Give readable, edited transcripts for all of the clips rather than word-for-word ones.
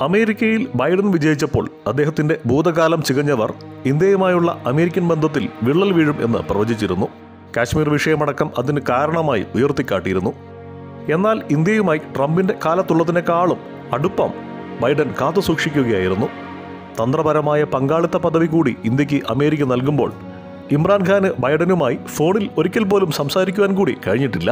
അമേരിക്കയിൽ ബൈഡൻ വിജയിച്ചപ്പോൾ അദ്ദേഹത്തിന്റെ ഭൂതകാലം ചികഞ്ഞവർ ഇന്ത്യയുമായുള്ള അമേരിക്കൻ ബന്ധത്തിൽ വിള്ളൽ വീഴും എന്ന് പ്രവചിച്ചിരുന്നു. കാശ്മീർ വിഷയമടക്കം അതിന് കാരണമായി ഉയർത്തിക്കാട്ടിയിരുന്നു. എന്നാൽ ഇന്ത്യയുമായി ട്രംപിന്റെ കാലത്തുള്ളതിനേക്കാളും അടുപ്പം ബൈഡൻ കാത്തുസൂക്ഷിക്കുകയായിരുന്നു. തന്ത്രപരമായ പങ്കാളിത്ത പദവി കൂടി ഇന്ത്യക്ക് അമേരിക്ക നൽകുമ്പോൾ ഇമ്രാൻഖാന് ബൈഡനുമായി ഫോണിൽ ഒരിക്കൽ പോലും സംസാരിക്കുവാൻ കൂടി കഴിഞ്ഞിട്ടില്ല.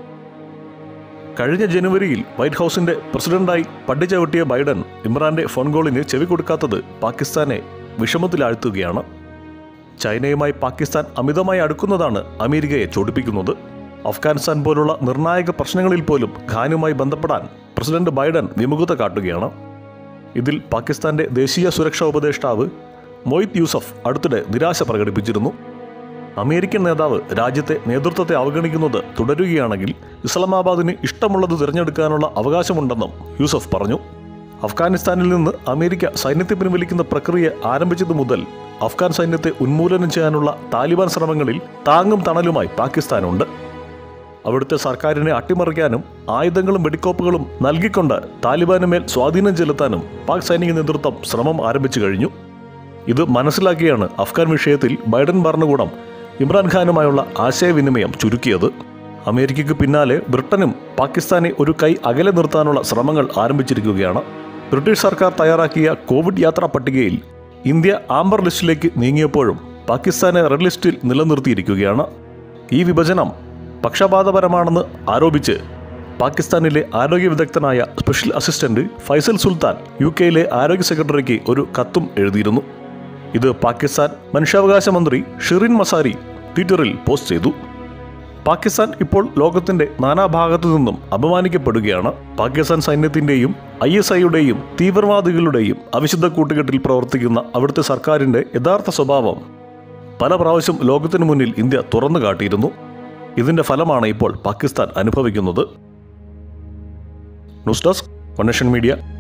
കഴിഞ്ഞ ജനുവരിയിൽ വൈറ്റ് ഹൗസിന്റെ പ്രസിഡന്റായി പട്ടിച്ചവിട്ടിയ ബൈഡൻ ഇമ്രാന്റെ ഫോൺ കോളിന് ചെവി കൊടുക്കാത്തത് പാകിസ്ഥാനെ വിഷമത്തിലാഴ്ത്തുകയാണ്. ചൈനയുമായി പാകിസ്ഥാൻ അമിതമായി അടുക്കുന്നതാണ് അമേരിക്കയെ ചൊടിപ്പിക്കുന്നത്. അഫ്ഗാനിസ്ഥാൻ പോലുള്ള നിർണായക പ്രശ്നങ്ങളിൽ പോലും ഖാനുമായി ബന്ധപ്പെടാൻ പ്രസിഡന്റ് ബൈഡൻ വിമുഖത കാട്ടുകയാണ്. ഇതിൽ പാകിസ്ഥാന്റെ ദേശീയ സുരക്ഷാ ഉപദേഷ്ടാവ് മൊയ്ത് യൂസഫ് അടുത്തിടെ നിരാശ പ്രകടിപ്പിച്ചിരുന്നു. അമേരിക്കൻ നേതാവ് രാജ്യത്തെ നേതൃത്വത്തെ അവഗണിക്കുന്നത് തുടരുകയാണെങ്കിൽ ഇസ്ലാമാബാദിന് ഇഷ്ടമുള്ളത് തിരഞ്ഞെടുക്കാനുള്ള അവകാശമുണ്ടെന്നും യൂസഫ് പറഞ്ഞു. അഫ്ഗാനിസ്ഥാനിൽ നിന്ന് അമേരിക്ക സൈന്യത്തെ പിൻവലിക്കുന്ന പ്രക്രിയ ആരംഭിച്ചതു മുതൽ അഫ്ഗാൻ സൈന്യത്തെ ഉന്മൂലനം ചെയ്യാനുള്ള താലിബാൻ ശ്രമങ്ങളിൽ താങ്ങും തണലുമായി പാകിസ്ഥാനുണ്ട്. അവിടുത്തെ സർക്കാരിനെ അട്ടിമറിക്കാനും ആയുധങ്ങളും വെടിക്കോപ്പുകളും നൽകിക്കൊണ്ട് താലിബാന് മേൽ സ്വാധീനം ചെലുത്താനും പാക് സൈനിക നേതൃത്വം ശ്രമം ആരംഭിച്ചു കഴിഞ്ഞു. ഇത് മനസ്സിലാക്കിയാണ് അഫ്ഗാൻ വിഷയത്തിൽ ബൈഡൻ ഭരണകൂടം ഇമ്രാൻഖാനുമായുള്ള ആശയവിനിമയം ചുരുക്കിയത്. അമേരിക്കയ്ക്ക് പിന്നാലെ ബ്രിട്ടനും പാകിസ്ഥാനെ ഒരു കൈ അകലെ നിർത്താനുള്ള ശ്രമങ്ങൾ ആരംഭിച്ചിരിക്കുകയാണ്. ബ്രിട്ടീഷ് സർക്കാർ തയ്യാറാക്കിയ കോവിഡ് യാത്രാ പട്ടികയിൽ ഇന്ത്യ ആംബർ ലിസ്റ്റിലേക്ക് നീങ്ങിയപ്പോഴും പാകിസ്ഥാനെ റെഡ് ലിസ്റ്റിൽ നിലനിർത്തിയിരിക്കുകയാണ്. ഈ വിഭജനം പക്ഷപാതപരമാണെന്ന് ആരോപിച്ച് പാകിസ്ഥാനിലെ ആരോഗ്യ വിദഗ്ധനായ special assistant Faisal Sultan UK ആരോഗ്യ സെക്രട്ടറിക്ക് ഒരു കത്തും എഴുതിയിരുന്നു. ഇത് പാകിസ്ഥാൻ മനുഷ്യാവകാശ മന്ത്രി ഷിറിൻ മസാരി ട്വിറ്ററിൽ പോസ്റ്റ് ചെയ്തു. പാകിസ്ഥാൻ ഇപ്പോൾ ലോകത്തിന്റെ നാനാഭാഗത്തു നിന്നും അപമാനിക്കപ്പെടുകയാണ്. പാകിസ്ഥാൻ സൈന്യത്തിന്റെയും ISIയുടെയും തീവ്രവാദികളുടെയും അവിശുദ്ധ കൂട്ടുകെട്ടിൽ പ്രവർത്തിക്കുന്ന അവിടുത്തെ സർക്കാരിന്റെ യഥാർത്ഥ സ്വഭാവം പല പ്രാവശ്യം ലോകത്തിനു മുന്നിൽ ഇന്ത്യ തുറന്നു കാട്ടിയിരുന്നു. ഇതിന്റെ ഫലമാണ് ഇപ്പോൾ പാകിസ്ഥാൻ അനുഭവിക്കുന്നത്. News desk, one nation media.